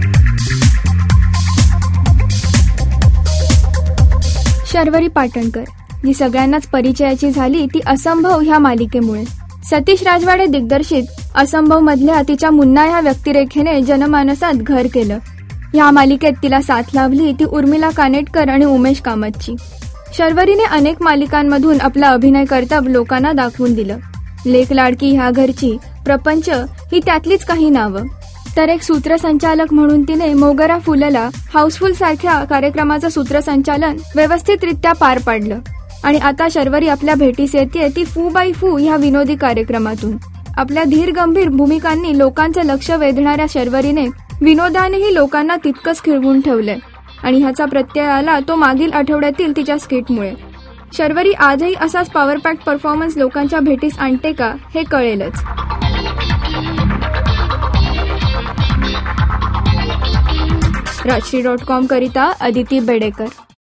शर्वरी पाटणकर जी सगळ्यांनाच परिचयाची झाली ती असंभव ह्या मालिकेमुळे. सतीश राजवाडे दिग्दर्शित असंभव मधल्या तिच्या मुन्ना ह्या व्यक्तिरेखेने जनमानसात घर केलं. ह्या मालिकेत तिला साथ लावली ती उर्मिला कानेटकर आणि उमेश कामतची. शर्वरीने अनेक मालिकांमधून आपला अभिनय कर्तव्य लोकांना दाखवून दिलं. लेक लाडकी ह्या घरची, प्रपंच ही त्यातलीच काही नावं. तर एक सूत्रसंचालक म्हणून तिने मोगरा फुलला हाऊसफुल सारख्या कार्यक्रमाचं सूत्रसंचालन व्यवस्थितरित्या पार पाडलं. आणि आता शर्वरी आपल्या भेटीस येते ती फू बाई फू ह्या विनोदी कार्यक्रमातून. आपल्या धीर गंभीर भूमिकांनी लोकांचं लक्ष वेधणाऱ्या शर्वरीने विनोदानेही लोकांना तितकंच खिळवून ठेवलंय. आणि ह्याचा प्रत्यय आला तो मागील आठवड्यातील तिच्या स्किटमुळे. शर्वरी आजही असाच पॉवर पॅक परफॉर्मन्स लोकांच्या भेटीस आणते का हे कळेलच. राजश्री.com करिता अदिती बेडेकर.